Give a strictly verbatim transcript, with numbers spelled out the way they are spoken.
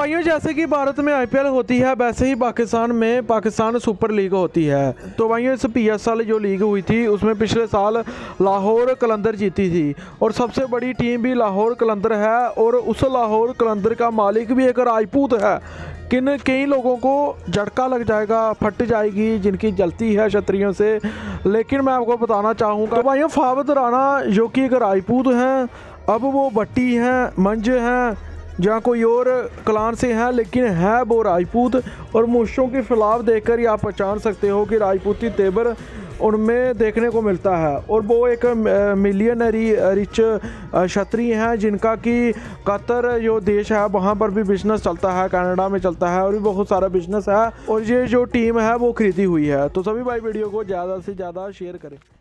भाइयों जैसे कि भारत में आईपीएल होती है वैसे ही पाकिस्तान में पाकिस्तान सुपर लीग होती है। तो भाइयों इस पीएसएल जो लीग हुई थी उसमें पिछले साल लाहौर कलंदर जीती थी और सबसे बड़ी टीम भी लाहौर कलंदर है और उस लाहौर कलंदर का मालिक भी एक राजपूत है। किन कई लोगों को झटका लग जाएगा, फट जाएगी जिनकी जलती है क्षत्रियों से, लेकिन मैं आपको बताना चाहूँगा तो भाइयों फावद राणा जो कि एक राजपूत हैं, अब वो भट्टी हैं, मंज हैं, जहाँ कोई और क्लान से हैं लेकिन है वो राजपूत। और मूछों के खिलाफ देखकर ही आप पहचान सकते हो कि राजपूती तेवर उनमें देखने को मिलता है। और वो एक मिलियनरी रिच क्षत्रिय हैं जिनका कि कतर जो देश है वहाँ पर भी बिजनेस चलता है, कनाडा में चलता है और भी बहुत सारा बिजनेस है। और ये जो टीम है वो खरीदी हुई है। तो सभी भाई वीडियो को ज़्यादा से ज़्यादा शेयर करें।